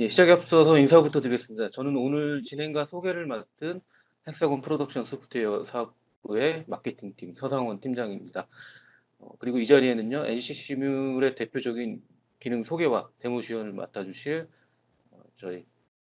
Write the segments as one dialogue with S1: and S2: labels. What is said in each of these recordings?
S1: 예, 시작에 앞서서 인사부터 드리겠습니다. 저는 오늘 진행과 소개를 맡은 헥사곤 프로덕션 소프트웨어 사업부의 마케팅팀 서상원 팀장입니다. 그리고 이 자리에는요, NC 시뮬의 대표적인 기능 소개와 데모 지원을 맡아주실 저희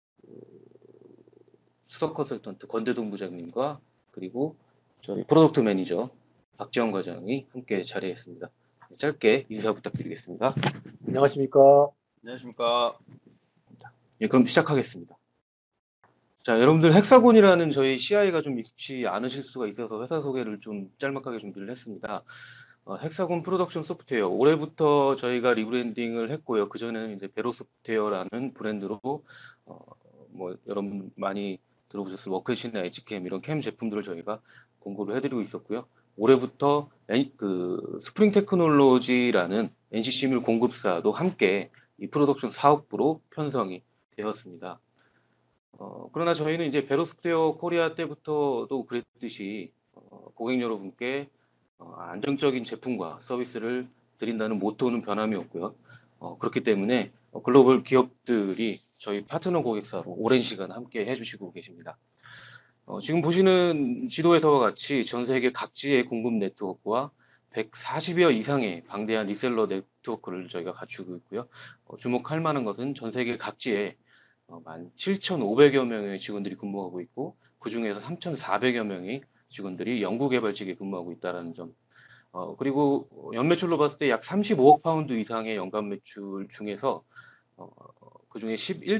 S1: 수석 컨설턴트 권대동 부장님과 그리고 저희 프로덕트 매니저 박지원 과장이 함께 자리했습니다. 짧게 인사 부탁드리겠습니다.
S2: 안녕하십니까.
S3: 안녕하십니까.
S1: 예, 그럼 시작하겠습니다. 자, 여러분들 헥사곤이라는 저희 CI가 좀 익숙치 않으실 수가 있어서 회사 소개를 좀 짤막하게 준비를 했습니다. 헥사곤 프로덕션 소프트웨어 올해부터 저희가 리브랜딩을 했고요. 그전에는 이제 베로 소프트웨어라는 브랜드로 뭐 여러분 많이 들어보셨을 워크햇이나 엣지캠 이런 캠 제품들을 저희가 공급을 해드리고 있었고요. 올해부터 스프링 테크놀로지라는 NCC물 공급사도 함께 이 프로덕션 사업부로 편성이 되었습니다. 그러나 저희는 이제 베로 소프트웨어 코리아 때부터도 그랬듯이 고객 여러분께 안정적인 제품과 서비스를 드린다는 모토는 변함이 없고요. 그렇기 때문에 글로벌 기업들이 저희 파트너 고객사로 오랜 시간 함께 해주시고 계십니다. 지금 보시는 지도에서와 같이 전 세계 각지의 공급 네트워크와 140여 이상의 방대한 리셀러 네트워크를 저희가 갖추고 있고요. 주목할 만한 것은 전 세계 각지에 17,500여 명의 직원들이 근무하고 있고 그 중에서 3,400여 명의 직원들이 연구개발직에 근무하고 있다는 점. 그리고 연매출로 봤을 때 약 35억 파운드 이상의 연간 매출 중에서 그 중에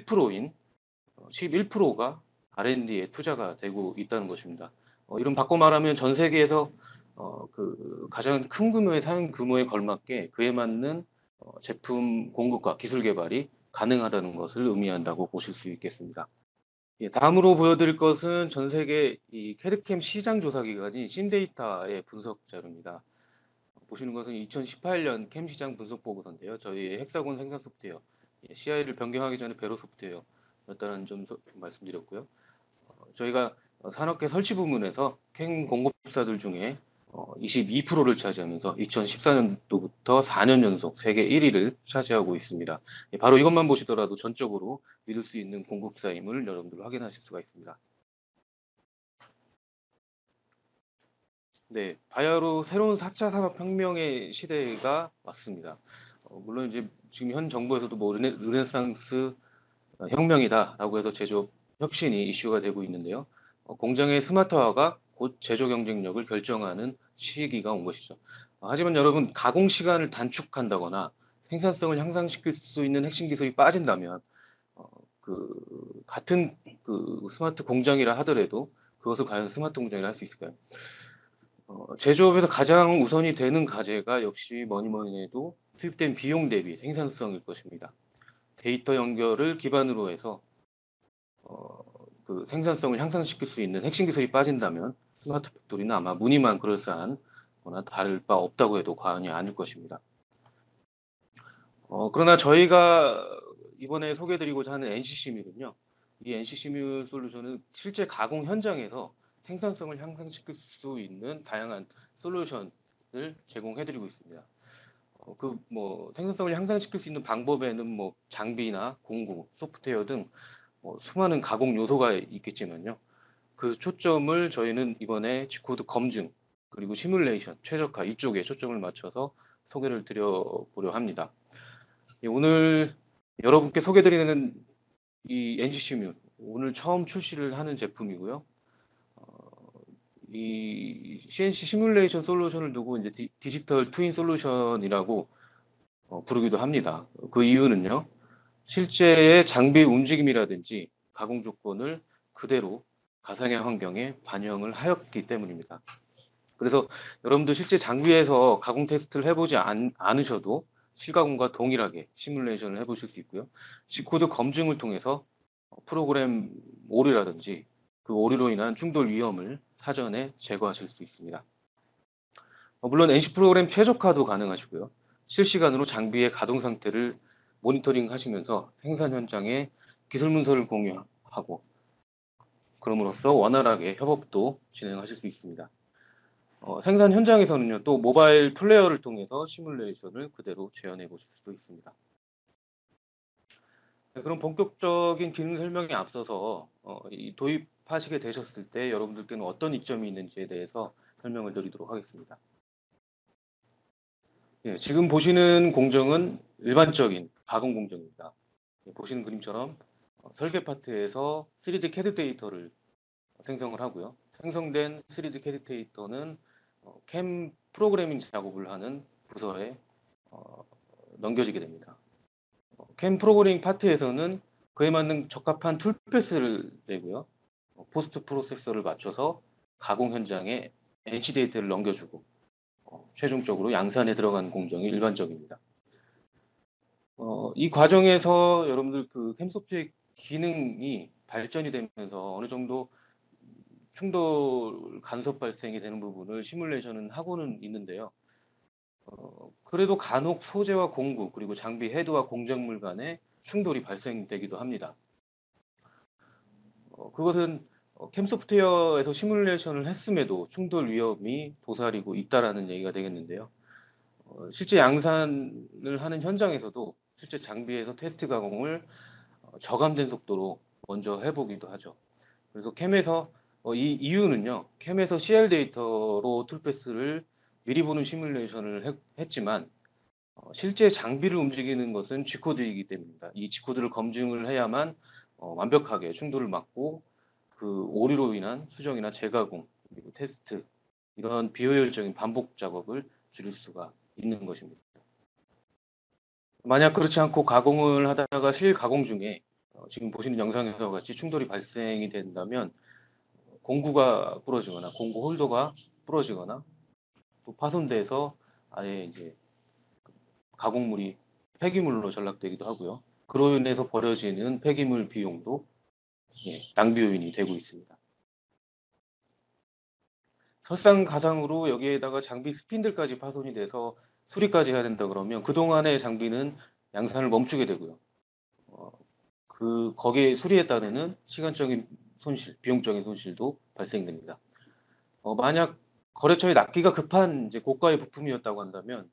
S1: 11%가 R&D에 투자가 되고 있다는 것입니다. 이런 바꿔 말하면 전 세계에서 가장 큰 규모의 사용 규모에 걸맞게 그에 맞는 제품 공급과 기술 개발이 가능하다는 것을 의미한다고 보실 수 있겠습니다. 예, 다음으로 보여드릴 것은 전 세계 이 캐드캠 시장 조사 기관인 신데이터의 분석 자료입니다. 보시는 것은 2018년 캠 시장 분석 보고서인데요. 저희 헥사곤 생산 소프트웨어, CI를 변경하기 전에 베로 소프트웨어였다는 점 말씀드렸고요. 저희가 산업계 설치 부문에서 캠 공급사들 중에 22%를 차지하면서 2014년도부터 4년 연속 세계 1위를 차지하고 있습니다. 바로 이것만 보시더라도 전적으로 믿을 수 있는 공급사임을 여러분들 확인하실 수가 있습니다. 네, 바야흐로 새로운 4차 산업혁명의 시대가 왔습니다. 물론 이제 지금 현 정부에서도 뭐 르네상스 혁명이다라고 해서 제조업 혁신이 이슈가 되고 있는데요. 공장의 스마트화가 곧 제조 경쟁력을 결정하는 시기가 온 것이죠. 하지만 여러분, 가공 시간을 단축한다거나 생산성을 향상시킬 수 있는 핵심 기술이 빠진다면 같은 스마트 공장이라 하더라도 그것을 과연 스마트 공장이라 할 수 있을까요? 제조업에서 가장 우선이 되는 과제가 역시 뭐니 해도 투입된 비용 대비 생산성일 것입니다. 데이터 연결을 기반으로 해서 생산성을 향상시킬 수 있는 핵심 기술이 빠진다면 스마트 팩토리는 아마 무늬만 그럴싸한 거나 다를 바 없다고 해도 과언이 아닐 것입니다. 그러나 저희가 이번에 소개드리고자 하는 NCC밀은요. 이 NCC밀 솔루션은 실제 가공 현장에서 생산성을 향상시킬 수 있는 다양한 솔루션을 제공해드리고 있습니다. 생산성을 향상시킬 수 있는 방법에는 뭐 장비나 공구, 소프트웨어 등 수많은 가공 요소가 있겠지만요. 그 초점을 저희는 이번에 G코드 검증, 그리고 시뮬레이션, 최적화 이쪽에 초점을 맞춰서 소개를 드려보려 합니다. 오늘 여러분께 소개드리는 이 NCC밀, 오늘 처음 출시를 하는 제품이고요. 이 CNC 시뮬레이션 솔루션을 두고 이제 디지털 트윈 솔루션이라고 부르기도 합니다. 그 이유는요. 실제의 장비 움직임이라든지 가공 조건을 그대로 가상의 환경에 반영을 하였기 때문입니다. 그래서 여러분들 실제 장비에서 가공 테스트를 해보지 않으셔도 실가공과 동일하게 시뮬레이션을 해보실 수 있고요. G코드 검증을 통해서 프로그램 오류라든지 그 오류로 인한 충돌 위험을 사전에 제거하실 수 있습니다. 물론 NC 프로그램 최적화도 가능하시고요. 실시간으로 장비의 가동 상태를 모니터링 하시면서 생산 현장에 기술 문서를 공유하고 그럼으로써 원활하게 협업도 진행하실 수 있습니다. 생산 현장에서는요, 또 모바일 플레이어를 통해서 시뮬레이션을 그대로 재현해 보실 수도 있습니다. 네, 그럼 본격적인 기능 설명에 앞서서 이 도입하시게 되셨을 때 여러분들께는 어떤 이점이 있는지에 대해서 설명을 드리도록 하겠습니다. 예, 지금 보시는 공정은 일반적인 가공 공정입니다. 예, 보시는 그림처럼 설계 파트에서 3D CAD 데이터를 생성을 하고요. 생성된 3D CAD 데이터는 캠 프로그래밍 작업을 하는 부서에 어, 넘겨지게 됩니다. 캠 프로그래밍 파트에서는 그에 맞는 적합한 툴패스를 내고요. 포스트 프로세서를 맞춰서 가공 현장에 NC 데이터를 넘겨주고 최종적으로 양산에 들어가는 공정이 일반적입니다. 이 과정에서 여러분들 그 캠소프트의 기능이 발전이 되면서 어느 정도 충돌 간섭 발생이 되는 부분을 시뮬레이션은 하고는 있는데요. 그래도 간혹 소재와 공구 그리고 장비 헤드와 공작물 간의 충돌이 발생되기도 합니다. 그것은 캠 소프트웨어에서 시뮬레이션을 했음에도 충돌 위험이 도사리고 있다라는 얘기가 되겠는데요. 실제 양산을 하는 현장에서도 실제 장비에서 테스트 가공을 저감된 속도로 먼저 해보기도 하죠. 그래서 캠에서 이 이유는요. 캠에서 CL 데이터로 툴패스를 미리 보는 시뮬레이션을 했지만 실제 장비를 움직이는 것은 G코드이기 때문입니다. 이 G코드를 검증을 해야만 완벽하게 충돌을 막고 그 오류로 인한 수정이나 재가공, 그리고 테스트 이런 비효율적인 반복 작업을 줄일 수가 있는 것입니다. 만약 그렇지 않고 가공을 하다가 실가공 중에 지금 보시는 영상에서 같이 충돌이 발생이 된다면 공구가 부러지거나 공구 홀더가 부러지거나 또 파손돼서 아예 이제 가공물이 폐기물로 전락되기도 하고요. 그로 인해서 버려지는 폐기물 비용도 낭비 요인이 되고 있습니다. 설상가상으로 여기에다가 장비 스핀들까지 파손이 돼서 수리까지 해야 된다 그러면 그동안의 장비는 양산을 멈추게 되고요. 거기에 수리에 따르는 시간적인 손실, 비용적인 손실도 발생됩니다. 만약 거래처에 납기가 급한 이제 고가의 부품이었다고 한다면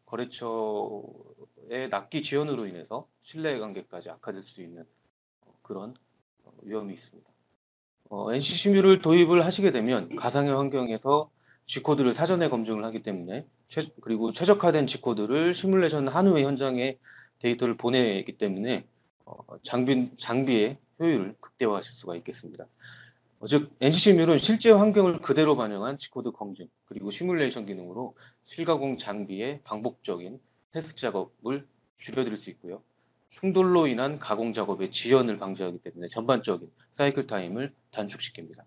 S1: 거래처의 납기 지연으로 인해서 신뢰관계까지 악화될 수 있는 그런 위험이 있습니다. NCCMU를 도입을 하시게 되면 가상의 환경에서 G코드를 사전에 검증을 하기 때문에 그리고 최적화된 G코드를 시뮬레이션 한 후에 현장에 데이터를 보내기 때문에 장비의 효율을 극대화하실 수가 있겠습니다. 즉 NCCMU는 실제 환경을 그대로 반영한 G코드 검증 그리고 시뮬레이션 기능으로 실가공 장비의 반복적인 테스트 작업을 줄여드릴 수 있고요. 충돌로 인한 가공 작업의 지연을 방지하기 때문에 전반적인 사이클 타임을 단축시킵니다.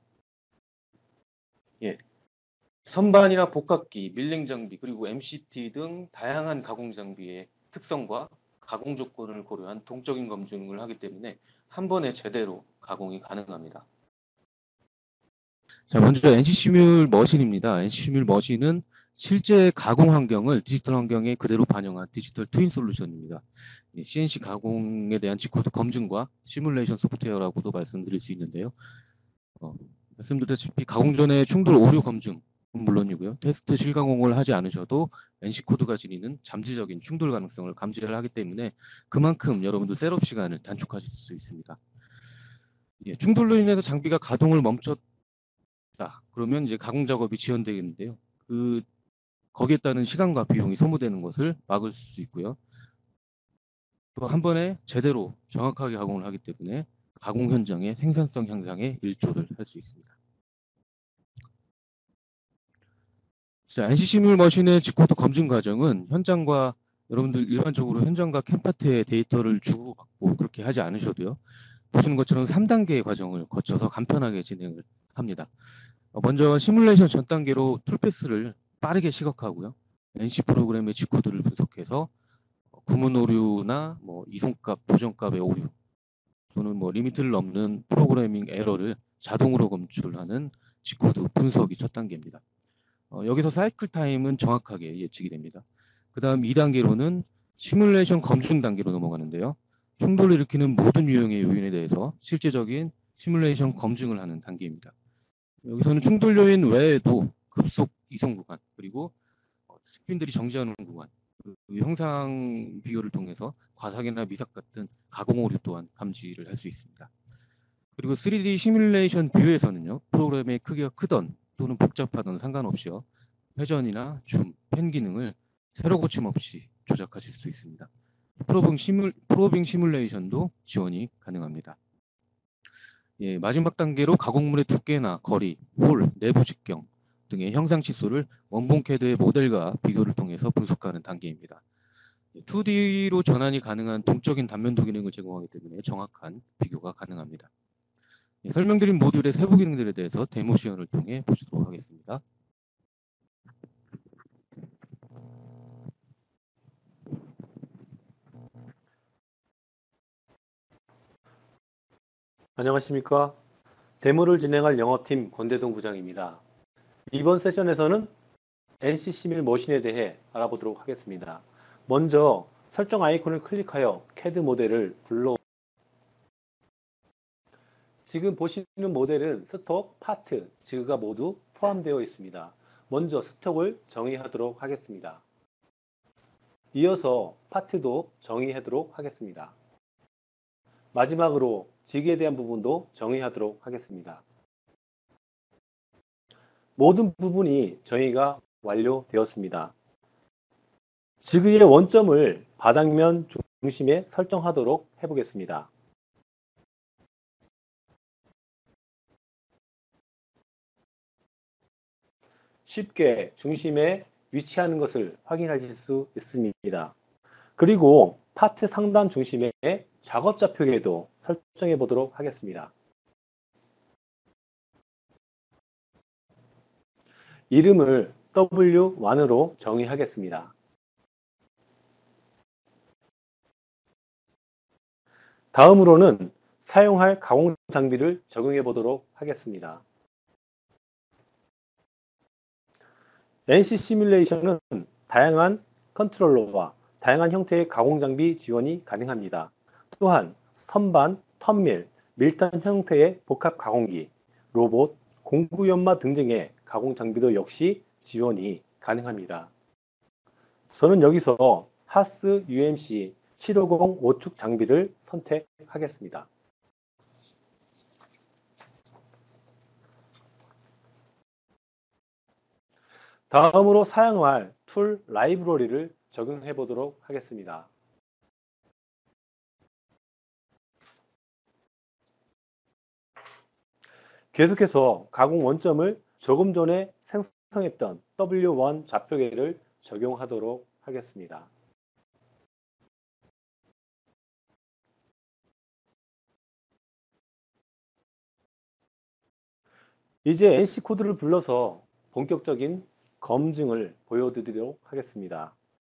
S1: 예. 선반이나 복합기, 밀링 장비, 그리고 MCT 등 다양한 가공 장비의 특성과 가공 조건을 고려한 동적인 검증을 하기 때문에 한 번에 제대로 가공이 가능합니다.
S2: 자, 먼저 NCC뮬 머신입니다. NCC뮬 머신은 실제 가공 환경을 디지털 환경에 그대로 반영한 디지털 트윈 솔루션입니다. CNC 가공에 대한 G코드 검증과 시뮬레이션 소프트웨어라고도 말씀드릴 수 있는데요. 말씀드렸다시피 가공 전에 충돌 오류 검증은 물론이고요. 테스트 실가공을 하지 않으셔도 NC코드가 지니는 잠재적인 충돌 가능성을 감지를 하기 때문에 그만큼 여러분들 셋업 시간을 단축하실 수 있습니다. 충돌로 인해서 장비가 가동을 멈췄다. 그러면 이제 가공 작업이 지연되겠는데요. 거기에 따른 시간과 비용이 소모되는 것을 막을 수 있고요. 또 한 번에 제대로 정확하게 가공을 하기 때문에 가공 현장의 생산성 향상에 일조를 할 수 있습니다. 자, NCC뮬 머신의 G코드 검증 과정은 현장과 여러분들 일반적으로 현장과 캠파트의 데이터를 주고받고 그렇게 하지 않으셔도요. 보시는 것처럼 3단계의 과정을 거쳐서 간편하게 진행을 합니다. 먼저 시뮬레이션 전 단계로 툴패스를 빠르게 시각화하고요. NC 프로그램의 G코드를 분석해서 구문 오류나 이송값, 보정값의 오류 또는 리미트를 넘는 프로그래밍 에러를 자동으로 검출하는 G코드 분석이 첫 단계입니다. 여기서 사이클 타임은 정확하게 예측이 됩니다. 그 다음 2단계로는 시뮬레이션 검증 단계로 넘어가는데요. 충돌을 일으키는 모든 유형의 요인에 대해서 실제적인 시뮬레이션 검증을 하는 단계입니다. 여기서는 충돌 요인 외에도 급속 이송 구간, 그리고 스핀들이 정지하는 구간, 그 형상 비교를 통해서 과삭이나 미삭 같은 가공 오류 또한 감지를 할 수 있습니다. 그리고 3D 시뮬레이션 뷰에서는요, 프로그램의 크기가 크던 또는 복잡하던 상관없이요, 회전이나 줌, 펜 기능을 세로 고침 없이 조작하실 수 있습니다. 프로빙 시뮬레이션도 지원이 가능합니다. 예, 마지막 단계로 가공물의 두께나 거리, 홀, 내부 직경 등의 형상 치수를 원본 CAD의 모델과 비교를 통해서 분석하는 단계입니다. 2D로 전환이 가능한 동적인 단면도 기능을 제공하기 때문에 정확한 비교가 가능합니다. 예, 설명드린 모듈의 세부 기능들에 대해서 데모 시연을 통해 보시도록 하겠습니다.
S3: 안녕하십니까. 데모를 진행할 영어팀 권대동 부장입니다. 이번 세션에서는 NC 시밀 머신에 대해 알아보도록 하겠습니다. 먼저 설정 아이콘을 클릭하여 CAD 모델을 불러 지금 보시는 모델은 스톡, 파트, 지그가 모두 포함되어 있습니다. 먼저 스톡을 정의하도록 하겠습니다. 이어서 파트도 정의하도록 하겠습니다. 마지막으로 지그에 대한 부분도 정의하도록 하겠습니다. 모든 부분이 정의가 완료되었습니다. 지그의 원점을 바닥면 중심에 설정하도록 해보겠습니다. 쉽게 중심에 위치하는 것을 확인하실 수 있습니다. 그리고 파트 상단 중심에 작업 좌표계도 설정해 보도록 하겠습니다. 이름을 W1으로 정의하겠습니다. 다음으로는 사용할 가공 장비를 적용해 보도록 하겠습니다. NC 시뮬레이션은 다양한 컨트롤러와 다양한 형태의 가공 장비 지원이 가능합니다. 또한 선반, 턴밀, 밀단 형태의 복합 가공기, 로봇, 공구 연마 등등의 가공 장비도 역시 지원이 가능합니다. 저는 여기서 하스 UMC 750 5축 장비를 선택하겠습니다. 다음으로 사용할 툴 라이브러리를 적용해 보도록 하겠습니다. 계속해서 가공 원점을 조금 전에 생성했던 W1 좌표계를 적용하도록 하겠습니다. 이제 NC 코드를 불러서 본격적인 검증을 보여드리도록 하겠습니다.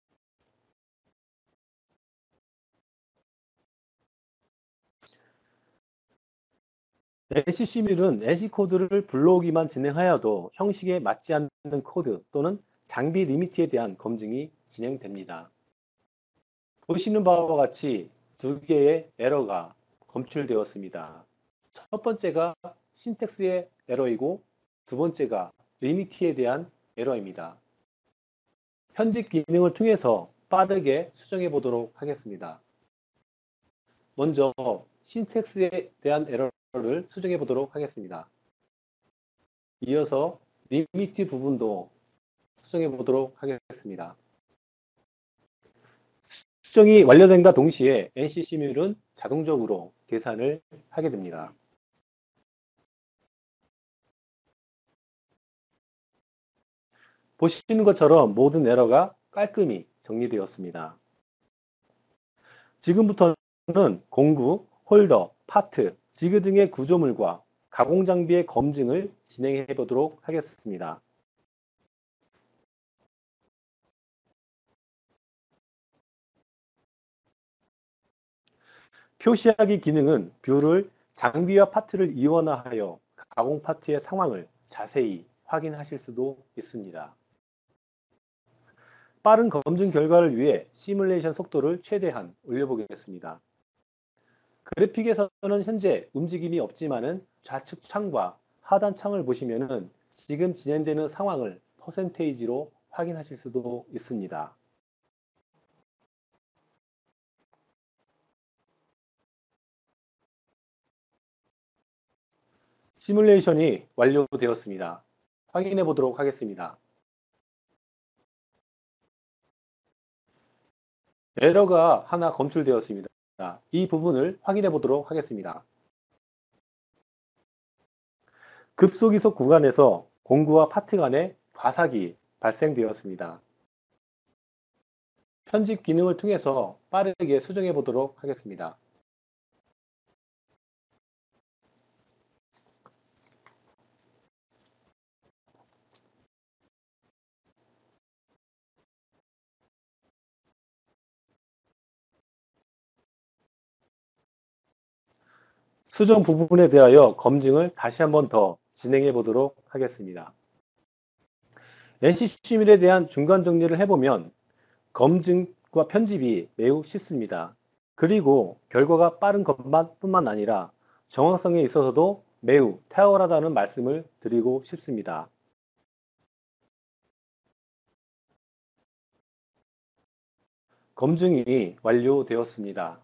S3: NC 시뮬은 NC 코드를 불러오기만 진행하여도 형식에 맞지 않는 코드 또는 장비 리미트에 대한 검증이 진행됩니다. 보시는 바와 같이 두 개의 에러가 검출되었습니다. 첫 번째가 신텍스의 에러이고 두 번째가 리미트에 대한 에러입니다. 편집 기능을 통해서 빠르게 수정해 보도록 하겠습니다. 먼저 신텍스에 대한 에러를 수정해 보도록 하겠습니다. 이어서 리미트 부분도 수정해 보도록 하겠습니다. 수정이 완료된과 동시에 NC 시뮬은 자동적으로 계산을 하게 됩니다. 보시는 것처럼 모든 에러가 깔끔히 정리되었습니다. 지금부터는 공구, 홀더, 파트, 지그 등의 구조물과 가공 장비의 검증을 진행해 보도록 하겠습니다. 표시하기 기능은 뷰를 장비와 파트를 이원화하여 가공 파트의 상황을 자세히 확인하실 수도 있습니다. 빠른 검증 결과를 위해 시뮬레이션 속도를 최대한 올려보겠습니다. 그래픽에서는 현재 움직임이 없지만은 좌측 창과 하단 창을 보시면은 지금 진행되는 상황을 퍼센테이지로 확인하실 수도 있습니다. 시뮬레이션이 완료되었습니다. 확인해 보도록 하겠습니다. 에러가 하나 검출되었습니다. 이 부분을 확인해 보도록 하겠습니다. 급속이속 구간에서 공구와 파트 간의 과삭이 발생되었습니다. 편집 기능을 통해서 빠르게 수정해 보도록 하겠습니다. 수정 부분에 대하여 검증을 다시 한번 더 진행해 보도록 하겠습니다. NC11에 대한 중간 정리를 해보면 검증과 편집이 매우 쉽습니다. 그리고 결과가 빠른 것뿐만 아니라 정확성에 있어서도 매우 탁월하다는 말씀을 드리고 싶습니다. 검증이 완료되었습니다.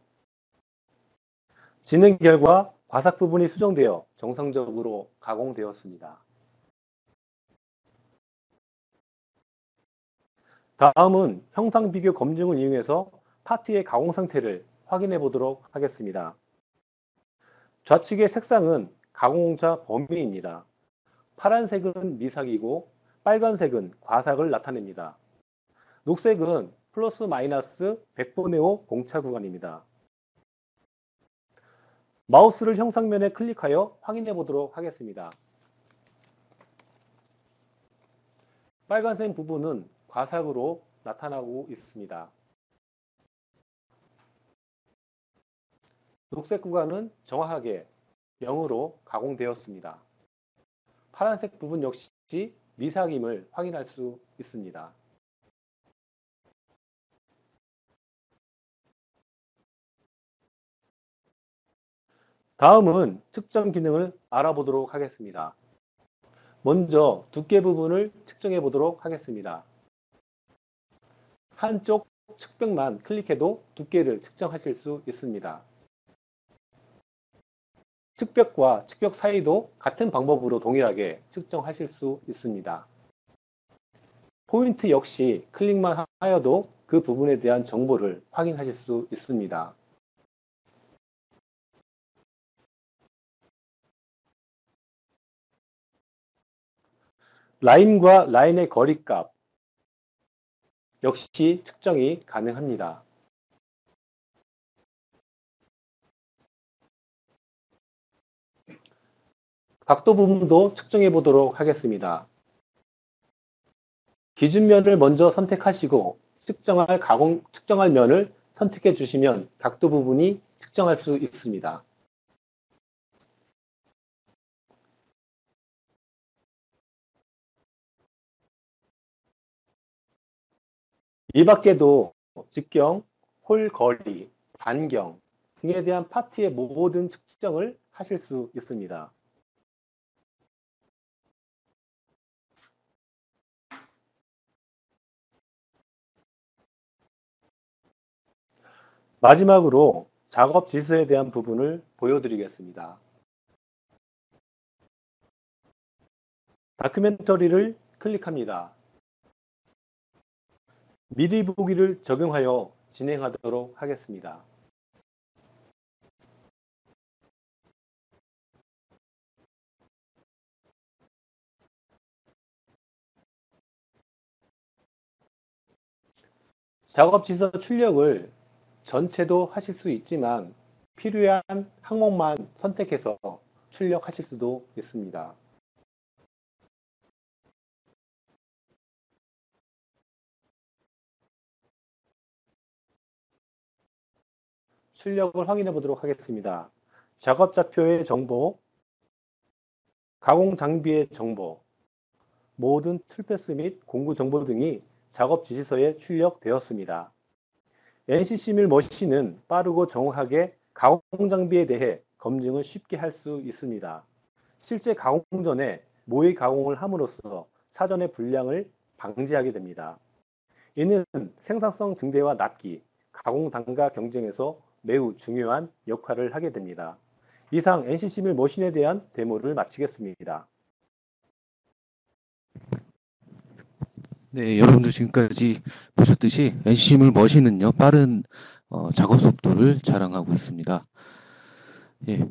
S3: 진행 결과 과삭 부분이 수정되어 정상적으로 가공되었습니다. 다음은 형상 비교 검증을 이용해서 파트의 가공 상태를 확인해 보도록 하겠습니다. 좌측의 색상은 가공자 범위입니다. 파란색은 미삭이고 빨간색은 과삭을 나타냅니다. 녹색은 플러스 마이너스 100분의 5 공차 구간입니다. 마우스를 형상면에 클릭하여 확인해 보도록 하겠습니다. 빨간색 부분은 과삭으로 나타나고 있습니다. 녹색 구간은 정확하게 0으로 가공되었습니다. 파란색 부분 역시 미삭임을 확인할 수 있습니다. 다음은 측정 기능을 알아보도록 하겠습니다. 먼저 두께 부분을 측정해 보도록 하겠습니다. 한쪽 측벽만 클릭해도 두께를 측정하실 수 있습니다. 측벽과 측벽 사이도 같은 방법으로 동일하게 측정하실 수 있습니다. 포인트 역시 클릭만 하여도 그 부분에 대한 정보를 확인하실 수 있습니다. 라인과 라인의 거리값 역시 측정이 가능합니다. 각도 부분도 측정해 보도록 하겠습니다. 기준면을 먼저 선택하시고 측정할 면을 선택해 주시면 각도 부분이 측정할 수 있습니다. 이 밖에도 직경, 홀 거리, 반경 등에 대한 파트의 모든 측정을 하실 수 있습니다. 마지막으로 작업 지수에 대한 부분을 보여드리겠습니다. 다큐멘터리를 클릭합니다. 미리 보기를 적용하여 진행하도록 하겠습니다. 작업 지수 출력을 전체도 하실 수 있지만 필요한 항목만 선택해서 출력하실 수도 있습니다. 출력을 확인해 보도록 하겠습니다. 작업 좌표의 정보, 가공 장비의 정보, 모든 툴패스 및 공구 정보 등이 작업 지시서에 출력되었습니다. NC11 머신은 빠르고 정확하게 가공 장비에 대해 검증을 쉽게 할 수 있습니다. 실제 가공 전에 모의 가공을 함으로써 사전의 불량을 방지하게 됩니다. 이는 생산성 증대와 납기, 가공 단가 경쟁에서 매우 중요한 역할을 하게 됩니다. 이상 NC11 머신에 대한 데모를 마치겠습니다.
S2: 네, 여러분들 지금까지 보셨듯이 NC11 머신은요, 빠른 작업 속도를 자랑하고 있습니다. 예,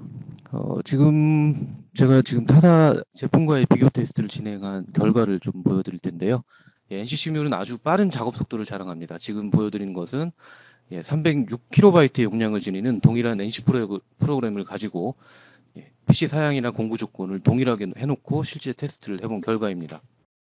S2: 제가 지금 타사 제품과의 비교 테스트를 진행한 결과를 좀 보여드릴 텐데요. 예, NC11은 아주 빠른 작업 속도를 자랑합니다. 지금 보여드린 것은 306KB 용량을 지니는 동일한 NC 프로그램을 가지고 PC 사양이나 공구 조건을 동일하게 해놓고 실제 테스트를 해본 결과입니다.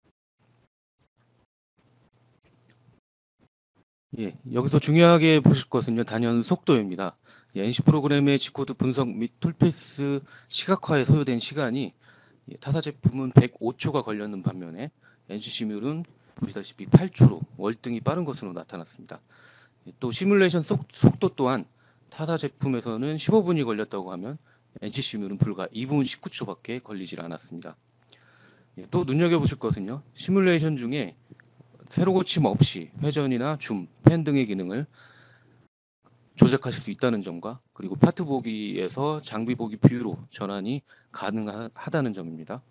S2: 예, 여기서 중요하게 보실 것은요, 단연 속도입니다. NC 프로그램의 G코드 분석 및 툴패스 시각화에 소요된 시간이 타사 제품은 105초가 걸렸는 반면에 NC 시뮬은 보시다시피 8초로 월등히 빠른 것으로 나타났습니다. 또 시뮬레이션 속도 또한 타사 제품에서는 15분이 걸렸다고 하면 NC 시뮬은 불과 2분 19초밖에 걸리질 않았습니다. 또 눈여겨보실 것은요, 시뮬레이션 중에 세로 고침 없이 회전이나 줌, 팬 등의 기능을 조작하실 수 있다는 점과 그리고 파트 보기에서 장비 보기 뷰로 전환이 가능하다는 점입니다.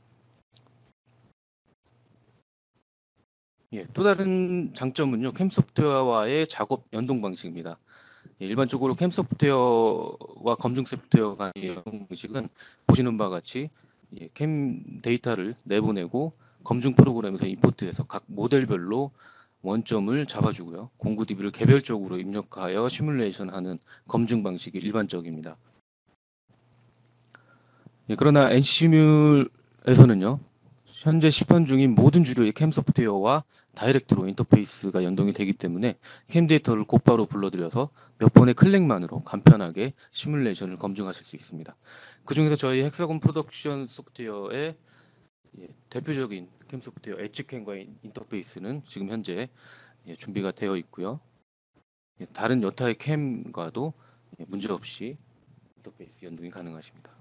S2: 또 다른 장점은요, 캠 소프트웨어와의 작업 연동 방식입니다. 일반적으로 캠 소프트웨어와 검증 소프트웨어 간의 연동 방식은 보시는 바와 같이 캠 데이터를 내보내고 검증 프로그램에서 임포트해서 각 모델별로 원점을 잡아주고요. 공구 DB를 개별적으로 입력하여 시뮬레이션하는 검증 방식이 일반적입니다. 그러나 NC 시뮬에서는요, 현재 시판 중인 모든 주류의 캠 소프트웨어와 다이렉트로 인터페이스가 연동이 되기 때문에 캠 데이터를 곧바로 불러들여서 몇 번의 클릭만으로 간편하게 시뮬레이션을 검증하실 수 있습니다. 그 중에서 저희 헥사곤 프로덕션 소프트웨어의 대표적인 캠 소프트웨어 엣지캠과의 인터페이스는 지금 현재 준비가 되어 있고요. 다른 여타의 캠과도 문제없이 인터페이스 연동이 가능하십니다.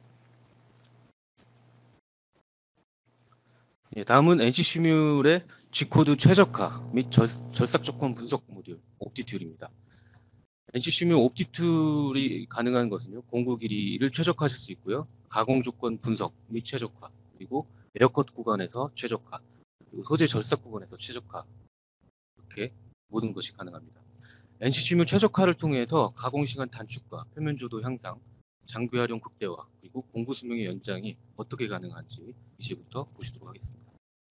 S2: 다음은 NC 시뮬의 G코드 최적화 및 절삭 조건 분석 모듈 옵티툴입니다. NC 시뮬 옵티툴이 가능한 것은요, 공구 길이를 최적화하실 수 있고요, 가공 조건 분석 및 최적화, 그리고 에어컷 구간에서 최적화, 그리고 소재 절삭 구간에서 최적화, 이렇게 모든 것이 가능합니다. NC 시뮬 최적화를 통해서 가공 시간 단축과 표면 조도 향상, 장비 활용 극대화, 그리고 공구 수명의 연장이 어떻게 가능한지 이제부터 보시도록 하겠습니다.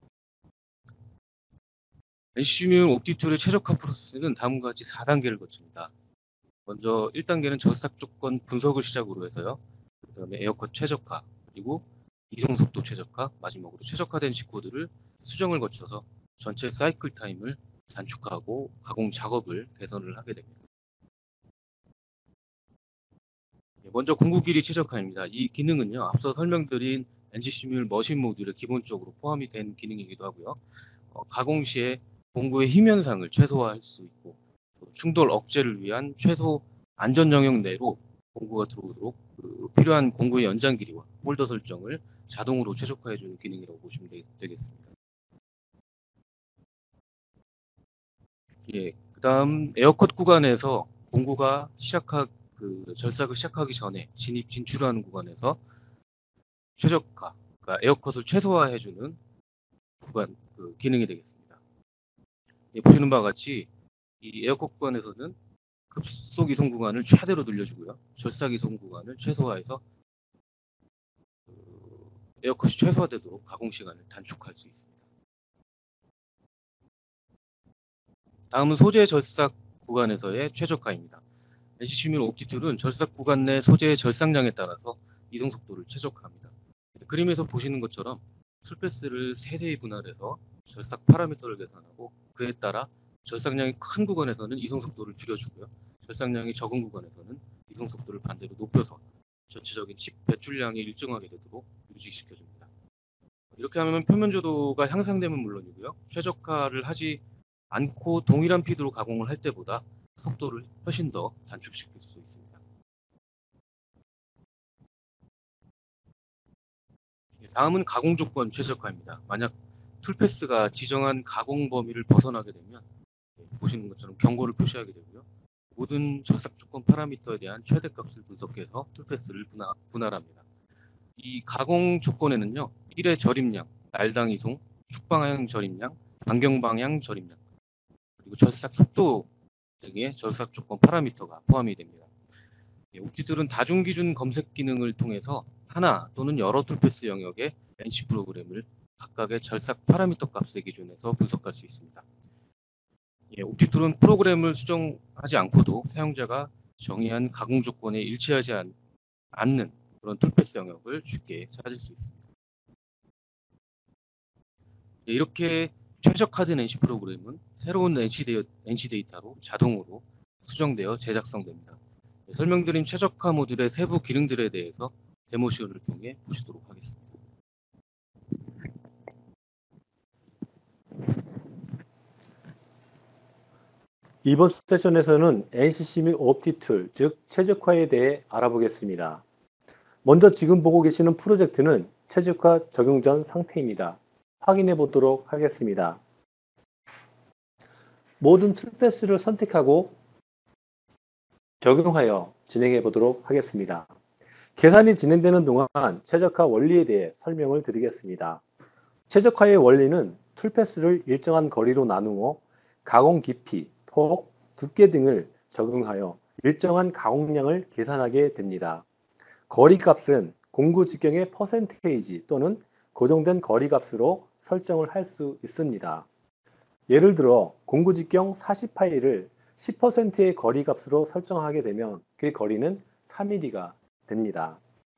S2: NC 시뮬 옵티툴의 최적화 프로세스는 다음과 같이 4단계를 거칩니다. 먼저 1단계는 절삭 조건 분석을 시작으로 해서요, 그 다음에 에어컷 최적화, 그리고 이송 속도 최적화, 마지막으로 최적화된 G코드를 수정을 거쳐서 전체 사이클 타임을 단축하고 가공 작업을 개선을 하게 됩니다. 먼저 공구 길이 최적화입니다. 이 기능은요, 앞서 설명드린 NC 시뮬 머신 모듈에 기본적으로 포함이 된 기능이기도 하고요. 가공 시에 공구의 힘 현상을 최소화할 수 있고, 충돌 억제를 위한 최소 안전 영역 내로 공구가 들어오도록 필요한 공구의 연장 길이와 홀더 설정을 자동으로 최적화해주는 기능이라고 보시면 되겠습니다. 그 다음 에어컷 구간에서 공구가 절삭을 시작하기 전에 진출하는 구간에서 최적화, 그러니까 에어컷을 최소화해주는 구간 기능이 되겠습니다. 보시는 바와 같이 이 에어컷 구간에서는 급속 이송 구간을 최대로 늘려주고요, 절삭 이송 구간을 최소화해서 에어컷이 최소화되도록 가공 시간을 단축할 수 있습니다. 다음은 소재 절삭 구간에서의 최적화입니다. NC 시뮬 옵티툴은 절삭 구간 내 소재의 절삭량에 따라서 이송 속도를 최적화합니다. 그림에서 보시는 것처럼 술패스를 세세히 분할해서 절삭 파라미터를 계산하고 그에 따라 절삭량이 큰 구간에서는 이송 속도를 줄여주고요, 절삭량이 적은 구간에서는 이송 속도를 반대로 높여서 전체적인 칩 배출량이 일정하게 되도록 유지시켜줍니다. 이렇게 하면 표면 조도가 향상되면 물론이고요, 최적화를 하지 않고 동일한 피드로 가공을 할 때보다 속도를 훨씬 더 단축시킬 수 있습니다. 다음은 가공 조건 최적화입니다. 만약 툴패스가 지정한 가공 범위를 벗어나게 되면 보시는 것처럼 경고를 표시하게 되고요, 모든 절삭 조건 파라미터에 대한 최대값을 분석해서 툴패스를 분할합니다. 이 가공 조건에는요, 1의 절임량, 날당 이송, 축방향 절임량, 반경방향 절임량, 그리고 절삭 속도 등의 절삭 조건 파라미터가 포함이 됩니다. 옵티툴은 다중기준 검색 기능을 통해서 하나 또는 여러 툴패스 영역의 NC 프로그램을 각각의 절삭 파라미터 값의 기준에서 분석할 수 있습니다. 옵티툴은 프로그램을 수정하지 않고도 사용자가 정의한 가공 조건에 일치하지 않는 그런 툴패스 영역을 쉽게 찾을 수 있습니다. 이렇게 최적화된 NC 프로그램은 새로운 NC 데이터로 자동으로 수정되어 재작성됩니다. 설명드린 최적화 모듈의 세부 기능들에 대해서 데모쇼를 통해 보시도록 하겠습니다.
S3: 이번 세션에서는 NCC 및 옵티툴, 즉 최적화에 대해 알아보겠습니다. 먼저 지금 보고 계시는 프로젝트는 최적화 적용 전 상태입니다. 확인해 보도록 하겠습니다. 모든 툴패스를 선택하고 적용하여 진행해 보도록 하겠습니다. 계산이 진행되는 동안 최적화 원리에 대해 설명을 드리겠습니다. 최적화의 원리는 툴패스를 일정한 거리로 나누어 가공 깊이, 폭, 두께 등을 적용하여 일정한 가공량을 계산하게 됩니다. 거리값은 공구 직경의 퍼센테이지 또는 고정된 거리값으로 설정을 할 수 있습니다. 예를 들어 공구 직경 40파이를 10%의 거리값으로 설정하게 되면 그 거리는 3mm가 됩니다.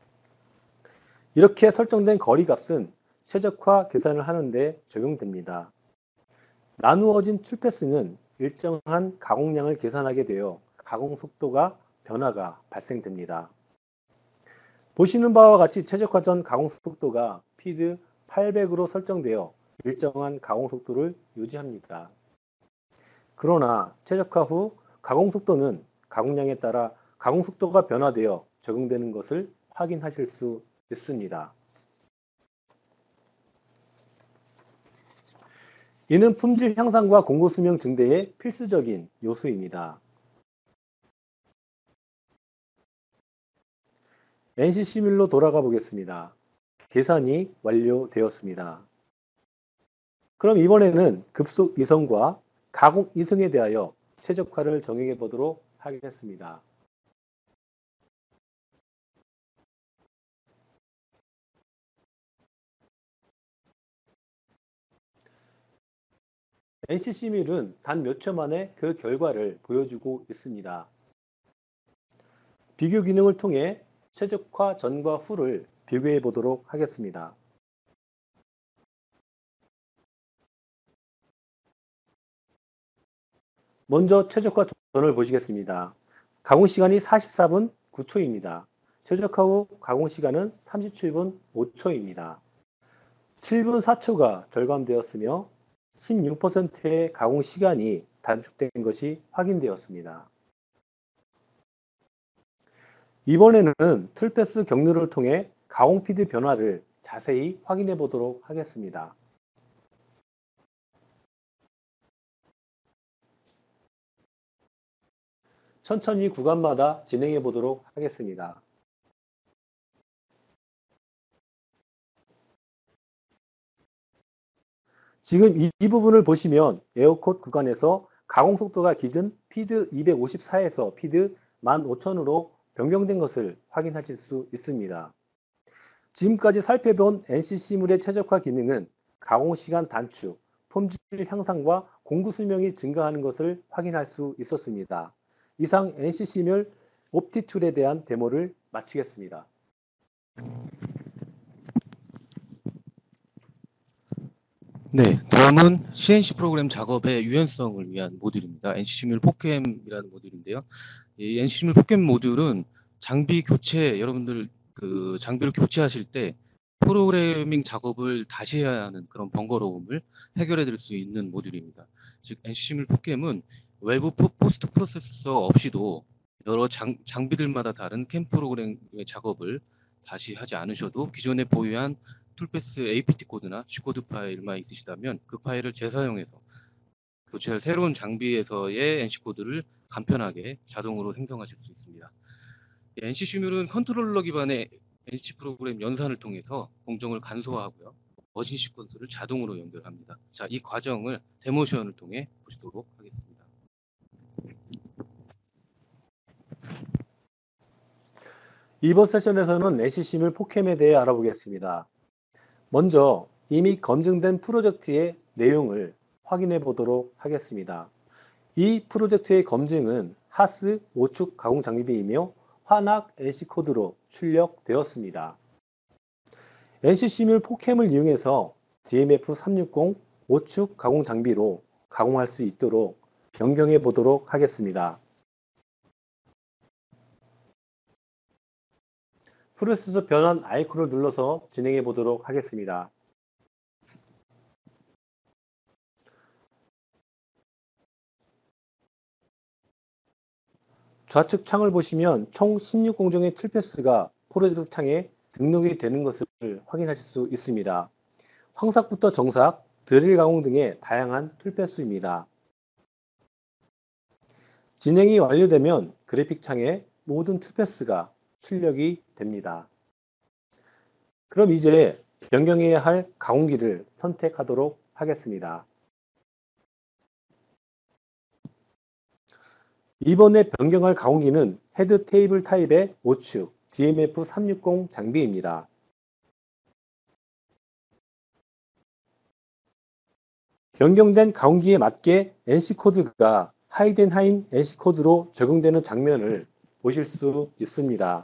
S3: 이렇게 설정된 거리값은 최적화 계산을 하는데 적용됩니다. 나누어진 툴패스는 일정한 가공량을 계산하게 되어 가공 속도가 변화가 발생됩니다. 보시는 바와 같이 최적화 전 가공 속도가 피드 800으로 설정되어 일정한 가공 속도를 유지합니다. 그러나 최적화 후 가공 속도는 가공량에 따라 가공 속도가 변화되어 적용되는 것을 확인하실 수 있습니다. 이는 품질 향상과 공구 수명 증대의 필수적인 요소입니다. NC 시뮬로 돌아가 보겠습니다. 계산이 완료되었습니다. 그럼 이번에는 급속 이성과 가공 이성에 대하여 최적화를 적용해 보도록 하겠습니다. NC 시뮬은 단 몇 초 만에 그 결과를 보여주고 있습니다. 비교 기능을 통해 최적화 전과 후를 비교해 보도록 하겠습니다. 먼저 최적화 전을 보시겠습니다. 가공 시간이 44분 9초입니다. 최적화 후 가공 시간은 37분 5초입니다. 7분 4초가 절감되었으며 16%의 가공 시간이 단축된 것이 확인되었습니다. 이번에는 툴패스 경로를 통해 가공 피드 변화를 자세히 확인해 보도록 하겠습니다. 천천히 구간마다 진행해 보도록 하겠습니다. 지금 이 부분을 보시면 에어콧 구간에서 가공 속도가 기준 피드 254에서 피드 15,000으로 변경된 것을 확인하실 수 있습니다. 지금까지 살펴본 NCC물의 최적화 기능은 가공 시간 단축, 품질 향상과 공구 수명이 증가하는 것을 확인할 수 있었습니다. 이상 NCC물 옵티툴에 대한 데모를 마치겠습니다.
S2: 네, 다음은 CNC 프로그램 작업의 유연성을 위한 모듈입니다. NC시뮬 포캠이라는 모듈인데요. 이 NC시뮬 포캠 모듈은 장비 교체, 여러분들 그 장비를 교체하실 때 프로그래밍 작업을 다시 해야 하는 그런 번거로움을 해결해 드릴 수 있는 모듈입니다. 즉 NC시뮬 포캠은 외부 포스트 프로세서 없이도 여러 장비들마다 다른 캠 프로그램의 작업을 다시 하지 않으셔도 기존에 보유한 툴패스 APT 코드나 G코드 파일만 있으시다면 그 파일을 재사용해서 교체할 새로운 장비에서의 NC 코드를 간편하게 자동으로 생성하실 수 있습니다. NC 시뮬은 컨트롤러 기반의 NC 프로그램 연산을 통해서 공정을 간소화하고요. 머신 시퀀스를 자동으로 연결합니다. 자, 이 과정을 데모션을 통해 보시도록 하겠습니다.
S3: 이번 세션에서는 NC 시뮬 포캠에 대해 알아보겠습니다. 먼저 이미 검증된 프로젝트의 내용을 확인해 보도록 하겠습니다. 이 프로젝트의 검증은 하스 5축 가공 장비이며 환학 NC 코드로 출력되었습니다. NC 시뮬 포캠을 이용해서 DMF360 5축 가공 장비로 가공할 수 있도록 변경해 보도록 하겠습니다. 프로세서 변환 아이콘을 눌러서 진행해 보도록 하겠습니다. 좌측 창을 보시면 총 16공정의 툴패스가 프로젝트 창에 등록이 되는 것을 확인하실 수 있습니다. 황삭부터 정삭, 드릴 가공 등의 다양한 툴패스입니다. 진행이 완료되면 그래픽 창에 모든 툴패스가 출력이 됩니다. 그럼 이제 변경해야 할 가공기를 선택하도록 하겠습니다. 이번에 변경할 가공기는 헤드 테이블 타입의 5축 DMF360 장비입니다. 변경된 가공기에 맞게 NC 코드가 하이덴하인 NC 코드로 적용되는 장면을 보실 수 있습니다.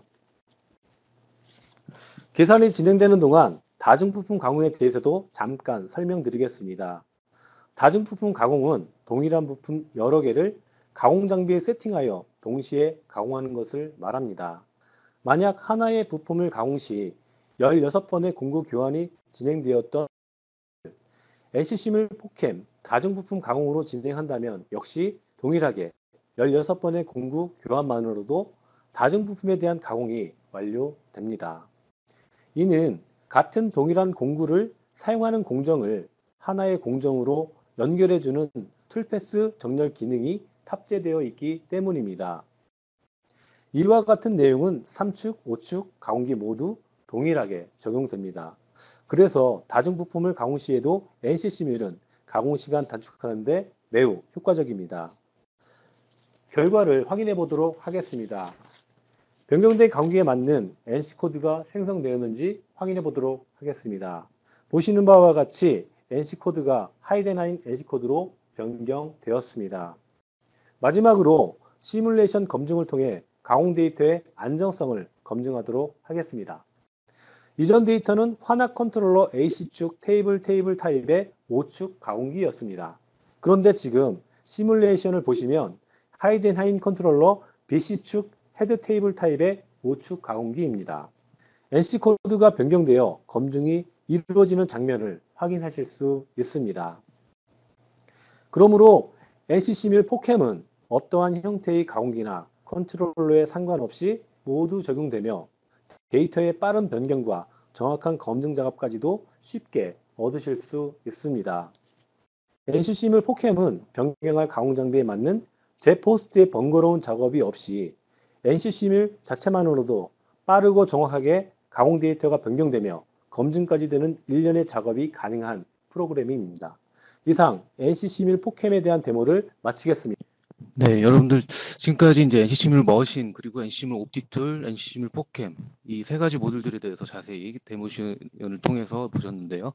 S3: 계산이 진행되는 동안 다중부품 가공에 대해서도 잠깐 설명드리겠습니다. 다중부품 가공은 동일한 부품 여러 개를 가공 장비에 세팅하여 동시에 가공하는 것을 말합니다. 만약 하나의 부품을 가공 시 16번의 공구 교환이 진행되었던 NC 시뮬 포캠 다중부품 가공으로 진행한다면 역시 동일하게 16번의 공구 교환만으로도 다중부품에 대한 가공이 완료됩니다. 이는 같은 동일한 공구를 사용하는 공정을 하나의 공정으로 연결해주는 툴패스 정렬 기능이 탑재되어 있기 때문입니다. 이와 같은 내용은 3축, 5축 가공기 모두 동일하게 적용됩니다. 그래서 다중부품을 가공 시에도 NC 시뮬은 가공 시간 단축하는 데 매우 효과적입니다. 결과를 확인해 보도록 하겠습니다. 변경된 가공기에 맞는 NC 코드가 생성되었는지 확인해 보도록 하겠습니다. 보시는 바와 같이 NC 코드가 하이덴하인 NC 코드로 변경되었습니다. 마지막으로 시뮬레이션 검증을 통해 가공 데이터의 안정성을 검증하도록 하겠습니다. 이전 데이터는 환학 컨트롤러 A씨축 테이블 타입의 5축 가공기였습니다. 그런데 지금 시뮬레이션을 보시면 하이덴하인 컨트롤러 B씨축 헤드 테이블 타입의 5축 가공기입니다. NC 코드가 변경되어 검증이 이루어지는 장면을 확인하실 수 있습니다. 그러므로 NC 시뮬 포캠은 어떠한 형태의 가공기나 컨트롤러에 상관없이 모두 적용되며 데이터의 빠른 변경과 정확한 검증 작업까지도 쉽게 얻으실 수 있습니다. NC 시뮬 포캠은 변경할 가공 장비에 맞는 제포스트의 번거로운 작업이 없이 NC 시뮬 자체만으로도 빠르고 정확하게 가공 데이터가 변경되며 검증까지 되는 일련의 작업이 가능한 프로그램입니다. 이상 NC 시뮬 포캠에 대한 데모를 마치겠습니다.
S2: 네, 여러분들 지금까지 이제 NC 시뮬 머신 그리고 NC 시뮬 옵티툴, NC 시뮬 포캠 이 세 가지 모듈들에 대해서 자세히 데모션을 통해서 보셨는데요.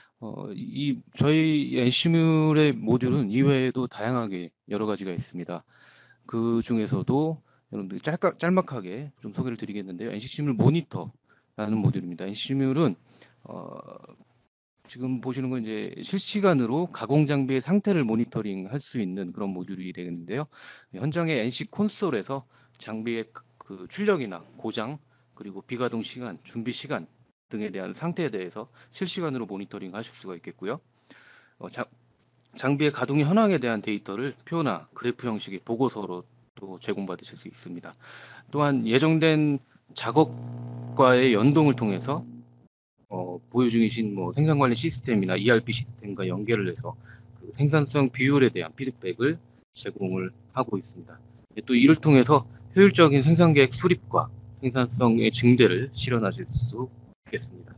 S2: 저희 NC 시뮬의 모듈은 이외에도 다양하게 여러 가지가 있습니다. 그 중에서도 여러분들 짤막하게 좀 소개를 드리겠는데요. NC 시뮬 모니터라는 모듈입니다. NC 시뮬은 지금 보시는 건 이제 실시간으로 가공 장비의 상태를 모니터링 할 수 있는 그런 모듈이 되겠는데요. 현장의 NC 콘솔에서 장비의 그 출력이나 고장, 그리고 비가동 시간, 준비 시간 등에 대한 상태에 대해서 실시간으로 모니터링 하실 수가 있겠고요. 장비의 가동의 현황에 대한 데이터를 표나 그래프 형식의 보고서로 또 제공받으실 수 있습니다. 또한 예정된 작업과의 연동을 통해서 보유 중이신 생산관리 시스템이나 ERP 시스템과 연결을 해서 그 생산성 비율에 대한 피드백을 제공을 하고 있습니다. 또 이를 통해서 효율적인 생산 계획 수립과 생산성의 증대를 실현하실 수 있겠습니다.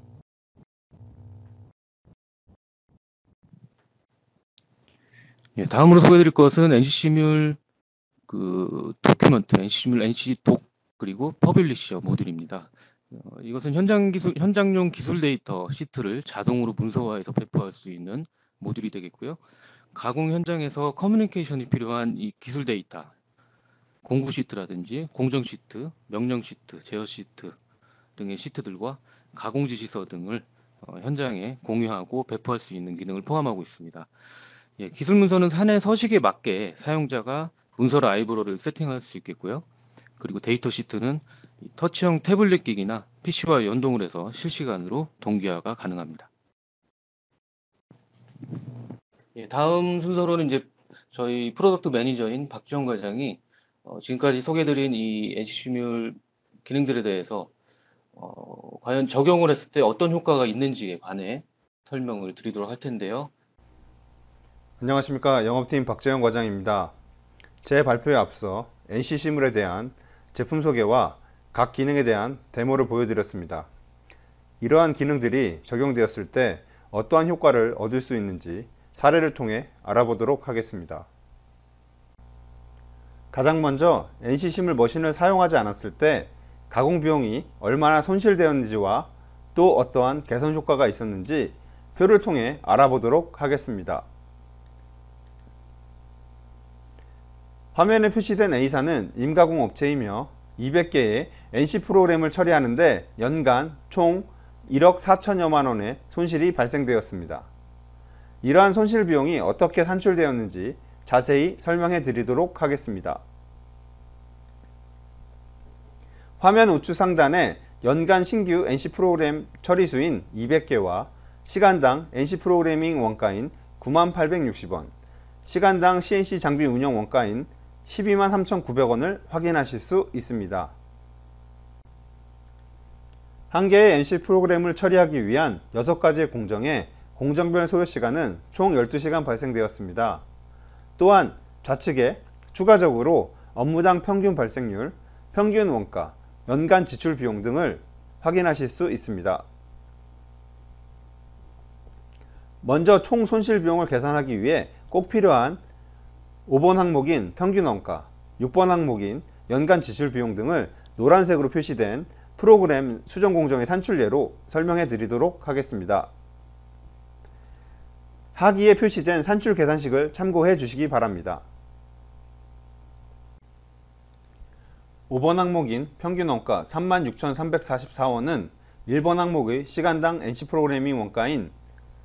S2: 예, 다음으로 소개해드릴 것은 NC시뮬 그 도큐먼트, NC시뮬 NC독 그리고 퍼블리셔 모듈입니다. 이것은 현장용 기술 데이터 시트를 자동으로 문서화해서 배포할 수 있는 모듈이 되겠고요. 가공 현장에서 커뮤니케이션이 필요한 이 기술 데이터, 공구 시트라든지 공정 시트, 명령 시트, 제어 시트 등의 시트들과 가공 지시서 등을 현장에 공유하고 배포할 수 있는 기능을 포함하고 있습니다. 예, 기술 문서는 사내 서식에 맞게 사용자가 문서 라이브러리를 세팅할 수 있겠고요. 그리고 데이터 시트는 터치형 태블릿 기기나 PC와 연동을 해서 실시간으로 동기화가 가능합니다. 예, 다음 순서로는 이제 저희 프로덕트 매니저인 박지원 과장이 지금까지 소개드린 이 NC시뮬 기능들에 대해서 과연 적용을 했을 때 어떤 효과가 있는지에 관해 설명을 드리도록 할 텐데요.
S4: 안녕하십니까. 영업팀 박재영 과장입니다. 제 발표에 앞서 NC시뮬에 대한 제품 소개와 각 기능에 대한 데모를 보여드렸습니다. 이러한 기능들이 적용되었을 때 어떠한 효과를 얻을 수 있는지 사례를 통해 알아보도록 하겠습니다. 가장 먼저 NC시뮬 머신을 사용하지 않았을 때 가공 비용이 얼마나 손실되었는지와 또 어떠한 개선 효과가 있었는지 표를 통해 알아보도록 하겠습니다. 화면에 표시된 A사는 임가공 업체이며 200개의 NC 프로그램을 처리하는데 연간 총 1억 4천여만 원의 손실이 발생되었습니다. 이러한 손실 비용이 어떻게 산출되었는지 자세히 설명해 드리도록 하겠습니다. 화면 우측 상단에 연간 신규 NC 프로그램 처리 수인 200개와 시간당 NC 프로그래밍 원가인 9860원, 시간당 CNC 장비 운영 원가인 123,900원을 확인하실 수 있습니다. 한 개의 NC 프로그램을 처리하기 위한 6가지의 공정에 공정별 소요 시간은 총 12시간 발생되었습니다. 또한 좌측에 추가적으로 업무당 평균 발생률, 평균 원가, 연간 지출 비용 등을 확인하실 수 있습니다. 먼저 총 손실 비용을 계산하기 위해 꼭 필요한 5번 항목인 평균 원가, 6번 항목인 연간 지출 비용 등을 노란색으로 표시된 프로그램 수정 공정의 산출 예로 설명해 드리도록 하겠습니다. 하기에 표시된 산출 계산식을 참고해 주시기 바랍니다. 5번 항목인 평균 원가 36,344원은 1번 항목의 시간당 NC 프로그래밍 원가인